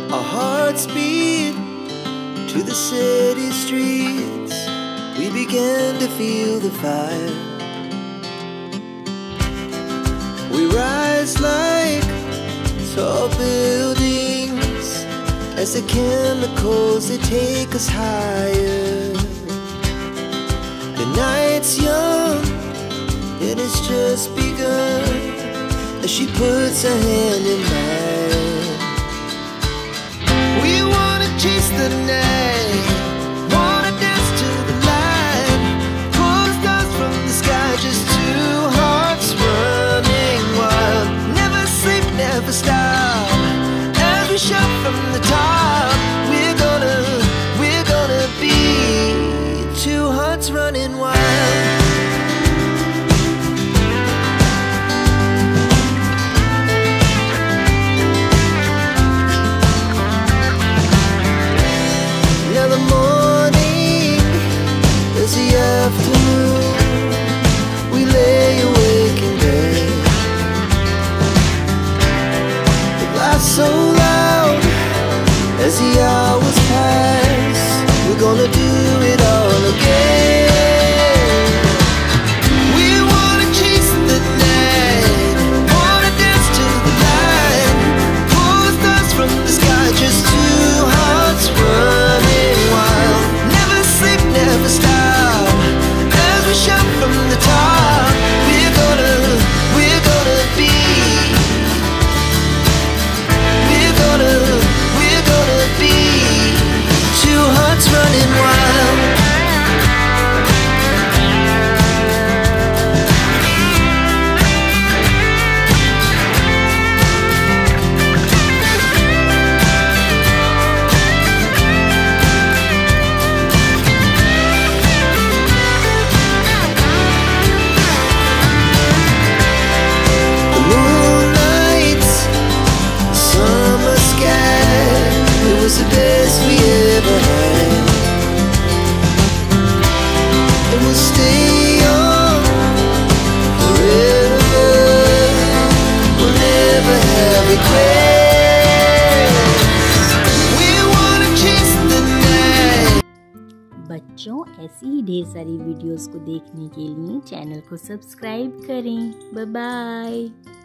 Our hearts beat to the city streets. We began to feel the fire. We rise like tall buildings as the chemicals, they take us higher. The night's young and it's just begun as she puts her hand in mine. We wanna chase the night, wanna dance to the light, pull the stars from the sky, just two hearts running wild. Never sleep, never stop, as we shout from the top. We're gonna be two hearts running wild. Now the morning is the afternoon. We lay awake in bed. The laughs so loud as the hours pass. We're gonna do it all again. We wanna chase the night, wanna dance to the light, pull the stars from the sky, just two hearts running wild. Never sleep, never stop, as we shout from the top. We're gonna be, we're gonna be two hearts running wild. The moonlight, summer sky, it was the best we ever had. And we'll stay on forever. We'll never have regrets. We wanna chase the night. बच्चों, ऐसी ही ढेर सारी videos को देखने के लिए channel को subscribe करें। Bye bye.